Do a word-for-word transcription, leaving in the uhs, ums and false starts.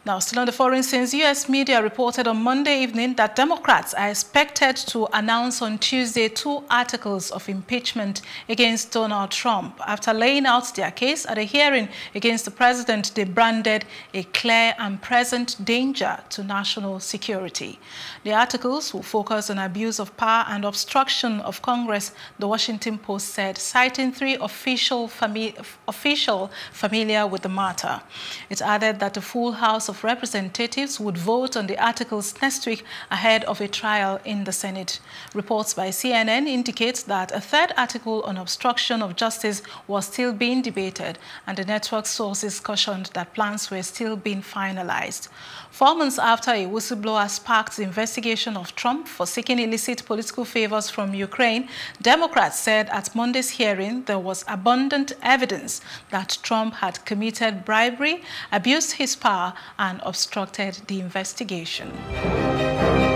Now, still on the foreign scenes, U S media reported on Monday evening that Democrats are expected to announce on Tuesday two articles of impeachment against Donald Trump after laying out their case at a hearing against the president they branded a clear and present danger to national security. The articles will focus on abuse of power and obstruction of Congress, the Washington Post said, citing three official fami officials familiar with the matter. It added that the full House of Representatives would vote on the articles next week ahead of a trial in the Senate. Reports by C N N indicate that a third article on obstruction of justice was still being debated, and the network sources cautioned that plans were still being finalized. Four months after a whistleblower sparked the investigation of Trump for seeking illicit political favors from Ukraine, Democrats said at Monday's hearing there was abundant evidence that Trump had committed bribery, abused his power, and obstructed the investigation.